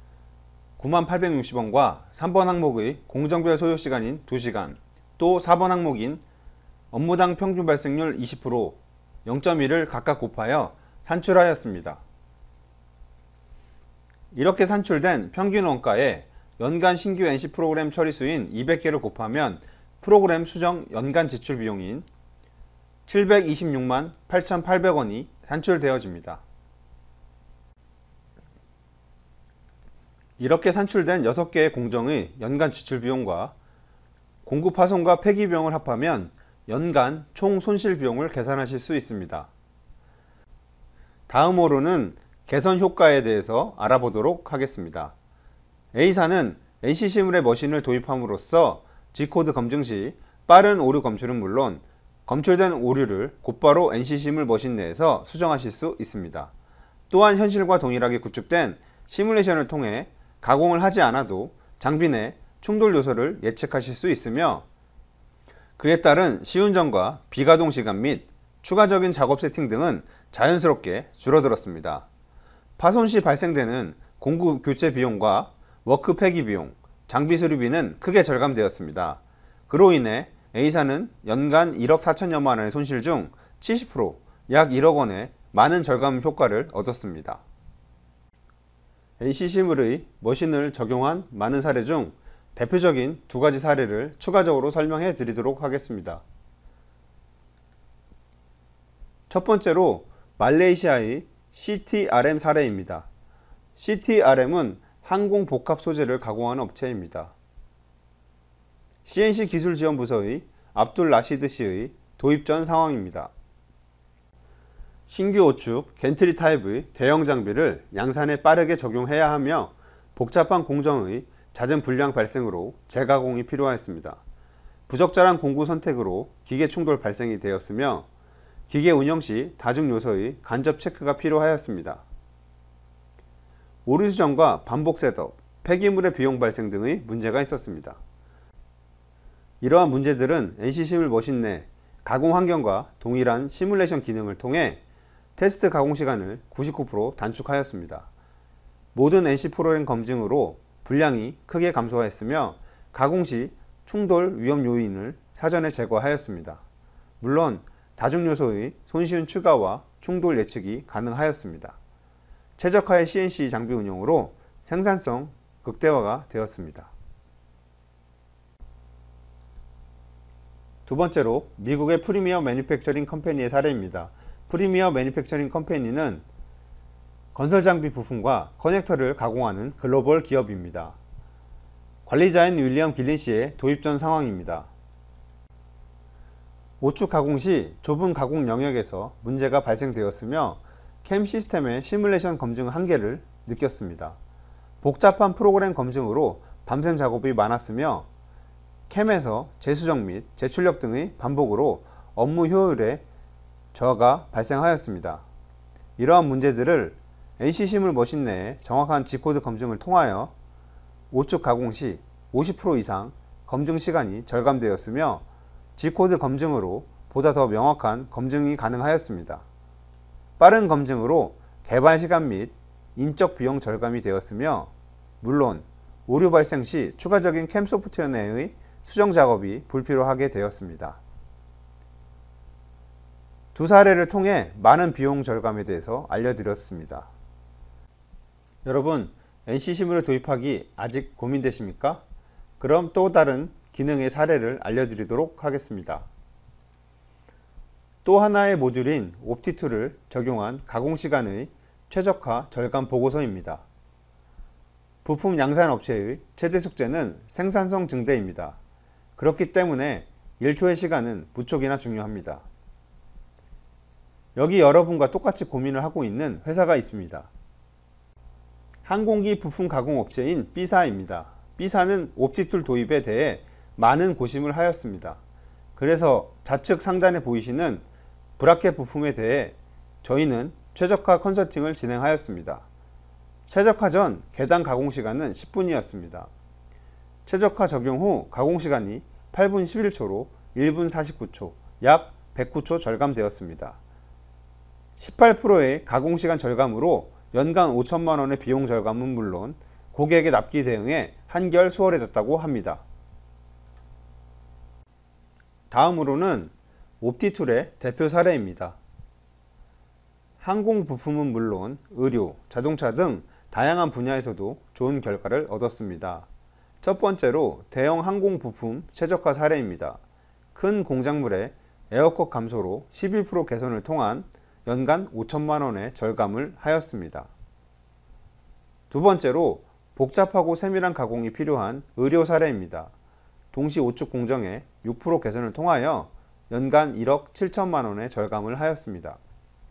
S4: 9860원과 3번 항목의 공정별 소요 시간인 2시간, 또 4번 항목인 업무당 평균 발생률 20%, 0.1을 각각 곱하여 산출하였습니다. 이렇게 산출된 평균 원가에 연간 신규 NC 프로그램 처리 수인 200개를 곱하면 프로그램 수정 연간 지출 비용인 726만 8,800원이 산출되어집니다. 이렇게 산출된 6개의 공정의 연간 지출 비용과 공구 파손과 폐기 비용을 합하면 연간 총 손실 비용을 계산하실 수 있습니다. 다음으로는 개선 효과에 대해서 알아보도록 하겠습니다. A사는 NC시뮬의 머신을 도입함으로써 G코드 검증 시 빠른 오류 검출은 물론 검출된 오류를 곧바로 NC시뮬 머신 내에서 수정하실 수 있습니다. 또한 현실과 동일하게 구축된 시뮬레이션을 통해 가공을 하지 않아도 장비 내 충돌 요소를 예측하실 수 있으며 그에 따른 시운전과 비가동 시간 및 추가적인 작업 세팅 등은 자연스럽게 줄어들었습니다. 파손 시 발생되는 공구 교체 비용과 워크 폐기 비용, 장비 수리비는 크게 절감되었습니다. 그로 인해 A사는 연간 1억 4천여만 원의 손실 중 70%, 약 1억 원의 많은 절감 효과를 얻었습니다. NC시뮬의 머신을 적용한 많은 사례 중 대표적인 2가지 사례를 추가적으로 설명해 드리도록 하겠습니다. 첫 번째로 말레이시아의 CTRM 사례입니다. CTRM은 항공 복합 소재를 가공하는 업체입니다. CNC 기술지원부서의 압둘 라시드 씨의 도입 전 상황입니다. 신규 5축 겐트리 타입의 대형 장비를 양산에 빠르게 적용해야 하며 복잡한 공정의 잦은 불량 발생으로 재가공이 필요하였습니다. 부적절한 공구 선택으로 기계 충돌 발생이 되었으며 기계 운영 시 다중 요소의 간접 체크가 필요하였습니다. 오류 수정과 반복 셋업, 폐기물의 비용 발생 등의 문제가 있었습니다. 이러한 문제들은 NC시뮬 머신 내 가공 환경과 동일한 시뮬레이션 기능을 통해 테스트 가공 시간을 99% 단축하였습니다. 모든 NC 프로그램 검증으로 불량이 크게 감소하였으며 가공 시 충돌 위험 요인을 사전에 제거하였습니다. 물론 다중 요소의 손쉬운 추가와 충돌 예측이 가능하였습니다. 최적화의 CNC 장비 운용으로 생산성 극대화가 되었습니다. 두 번째로 미국의 프리미어 매니팩처링 컴퍼니의 사례입니다. 프리미어 매니팩처링 컴퍼니는 건설장비 부품과 커넥터를 가공하는 글로벌 기업입니다. 관리자인 윌리엄 길린 씨의 도입 전 상황입니다. 5축 가공 시 좁은 가공 영역에서 문제가 발생되었으며 캠 시스템의 시뮬레이션 검증 한계를 느꼈습니다. 복잡한 프로그램 검증으로 밤샘 작업이 많았으며 캠에서 재수정 및 재출력 등의 반복으로 업무 효율에 저하가 발생하였습니다. 이러한 문제들을 NC시뮬 머신 내에 정확한 G코드 검증을 통하여 5축 가공 시 50% 이상 검증 시간이 절감되었으며 G코드 검증으로 보다 더 명확한 검증이 가능하였습니다. 빠른 검증으로 개발 시간 및 인적 비용 절감이 되었으며 물론 오류 발생 시 추가적인 캠 소프트웨어 내의 수정 작업이 불필요하게 되었습니다. 두 사례를 통해 많은 비용 절감에 대해서 알려드렸습니다. 여러분, NC시뮬을 도입하기 아직 고민되십니까? 그럼 또 다른 기능의 사례를 알려드리도록 하겠습니다. 또 하나의 모듈인 옵티2를 적용한 가공시간의 최적화 절감 보고서입니다. 부품 양산 업체의 최대 숙제는 생산성 증대입니다. 그렇기 때문에 1초의 시간은 무척이나 중요합니다. 여기 여러분과 똑같이 고민을 하고 있는 회사가 있습니다. 항공기 부품 가공 업체인 B사입니다. B사는 옵티2 도입에 대해 많은 고심을 하였습니다. 그래서 좌측 상단에 보이시는 브라켓 부품에 대해 저희는 최적화 컨설팅을 진행하였습니다. 최적화 전 개당 가공 시간은 10분이었습니다. 최적화 적용 후 가공 시간이 8분 11초로 1분 49초, 약 109초 절감되었습니다. 18%의 가공 시간 절감으로 연간 5천만 원의 비용 절감은 물론 고객의 납기 대응에 한결 수월해졌다고 합니다. 다음으로는 옵티2의 대표 사례입니다. 항공 부품은 물론 의료, 자동차 등 다양한 분야에서도 좋은 결과를 얻었습니다. 첫 번째로 대형 항공 부품 최적화 사례입니다. 큰 공작물의 에어컷 감소로 11% 개선을 통한 연간 5천만 원의 절감을 하였습니다. 두 번째로 복잡하고 세밀한 가공이 필요한 의료 사례입니다. 동시 5축 공정의 6% 개선을 통하여 연간 1억 7천만 원의 절감을 하였습니다.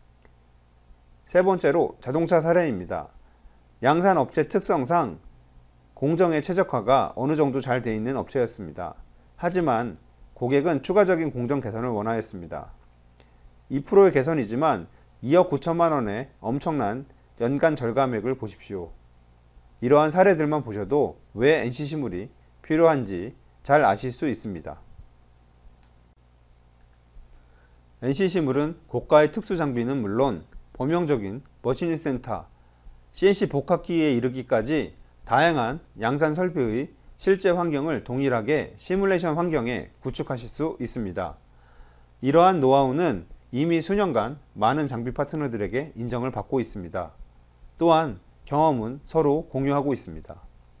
S4: 세 번째로 자동차 사례입니다. 양산 업체 특성상 공정의 최적화가 어느 정도 잘 되어 있는 업체였습니다. 하지만 고객은 추가적인 공정 개선을 원하였습니다. 2%의 개선이지만 2억 9천만 원의 엄청난 연간 절감액을 보십시오. 이러한 사례들만 보셔도 왜 NC시뮬이 필요한지 잘 아실 수 있습니다. NC시뮬은 고가의 특수 장비는 물론 범용적인 머신링 센터, CNC 복합기에 이르기까지 다양한 양산 설비의 실제 환경을 동일하게 시뮬레이션 환경에 구축하실 수 있습니다. 이러한 노하우는 이미 수년간 많은 장비 파트너들에게 인정을 받고 있습니다. 또한 경험은 서로 공유하고 있습니다.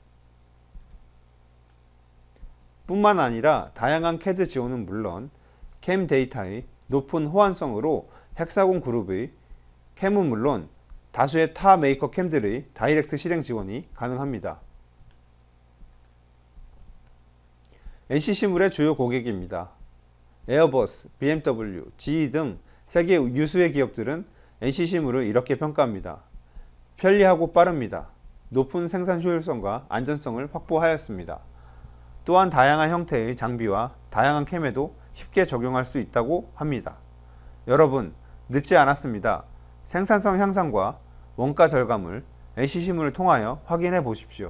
S4: 뿐만 아니라 다양한 CAD 지원은 물론 캠 데이터의 높은 호환성으로 헥사곤 그룹의 캠은 물론 다수의 타 메이커 캠들의 다이렉트 실행 지원이 가능합니다. NC시물의 주요 고객입니다. 에어버스, BMW, GE 등 세계 유수의 기업들은 NC시물을 이렇게 평가합니다. 편리하고 빠릅니다. 높은 생산 효율성과 안전성을 확보하였습니다. 또한 다양한 형태의 장비와 다양한 캠에도 쉽게 적용할 수 있다고 합니다. 여러분, 늦지 않았습니다. 생산성 향상과 원가 절감을 NC시물을 통하여 확인해 보십시오.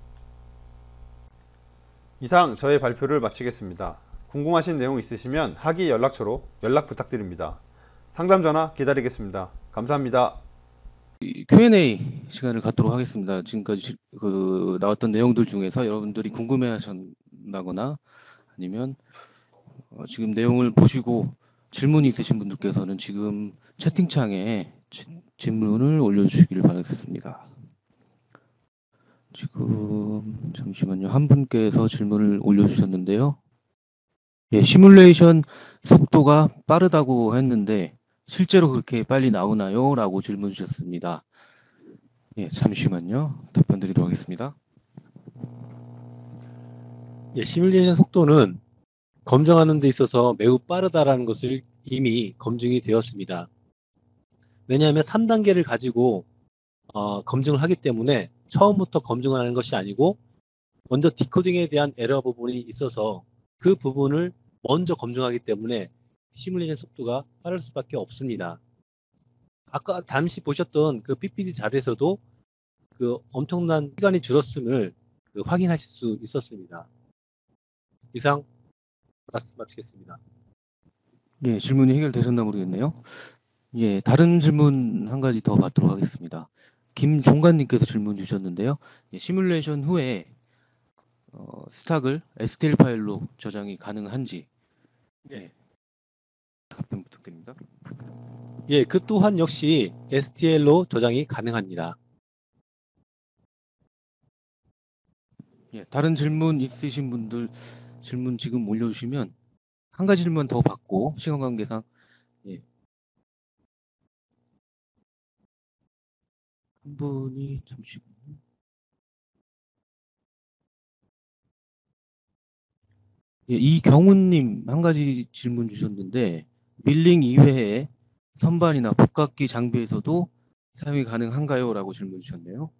S4: 이상 저의 발표를 마치겠습니다. 궁금하신 내용 있으시면 하기 연락처로 연락 부탁드립니다. 상담 전화 기다리겠습니다. 감사합니다.
S2: Q&A 시간을 갖도록 하겠습니다. 지금까지 나왔던 내용들 중에서 여러분들이 궁금해하셨다거나 아니면 지금 내용을 보시고 질문이 있으신 분들께서는 지금 채팅창에 질문을 올려주시기를 바라겠습니다. 지금 잠시만요. 한 분께서 질문을 올려주셨는데요. 예, 시뮬레이션 속도가 빠르다고 했는데 실제로 그렇게 빨리 나오나요? 라고 질문 주셨습니다. 예, 잠시만요. 답변 드리도록 하겠습니다.
S3: 예, 시뮬레이션 속도는 검증하는 데 있어서 매우 빠르다라는 것을 이미 검증이 되었습니다. 왜냐하면 3단계를 가지고 검증을 하기 때문에 처음부터 검증을 하는 것이 아니고 먼저 디코딩에 대한 에러 부분이 있어서 그 부분을 먼저 검증하기 때문에 시뮬레이션 속도가 빠를 수밖에 없습니다. 아까 잠시 보셨던 그 PPT 자료에서도 그 엄청난 시간이 줄었음을 확인하실 수 있었습니다. 이상 말씀 마치겠습니다.
S2: 예, 질문이 해결되셨나 모르겠네요. 예, 다른 질문 한 가지 더 받도록 하겠습니다. 김종관님께서 질문 주셨는데요. 예, 시뮬레이션 후에 스탁을 STL 파일로 저장이 가능한지 예, 답변 부탁드립니다.
S3: 예, 그 또한 역시 STL로 저장이 가능합니다.
S2: 예, 다른 질문 있으신 분들 질문 지금 올려주시면 한 가지 질문 더 받고 시간 관계상 예, 한 분이 잠시만요. 예, 이경훈님 한 가지 질문 주셨는데 밀링 이외에 선반이나 복각기 장비에서도 사용이 가능한가요? 라고 질문 주셨네요.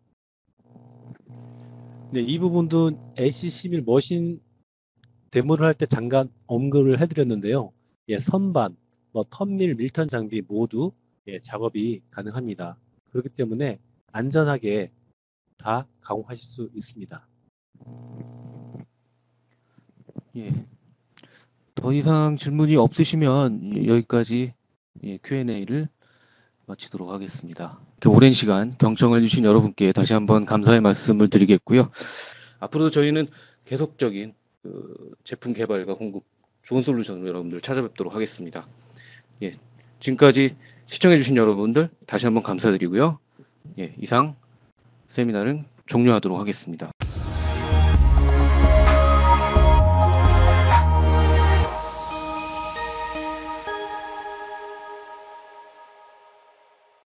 S3: 네, 이 부분도 NC11 머신 데모를 할 때 잠깐 언급을 해드렸는데요. 예, 선반, 턴밀, 밀턴 장비 모두 예, 작업이 가능합니다. 그렇기 때문에 안전하게 다 가공하실 수 있습니다.
S2: 예, 더 이상 질문이 없으시면 여기까지 예, Q&A를 마치도록 하겠습니다. 이렇게 오랜 시간 경청해 주신 여러분께 다시 한번 감사의 말씀을 드리겠고요. 앞으로도 저희는 계속적인 제품 개발과 공급, 좋은 솔루션으로 여러분들 찾아뵙도록 하겠습니다. 예, 지금까지 시청해 주신 여러분들 다시 한번 감사드리고요. 예, 이상 세미나는 종료하도록 하겠습니다.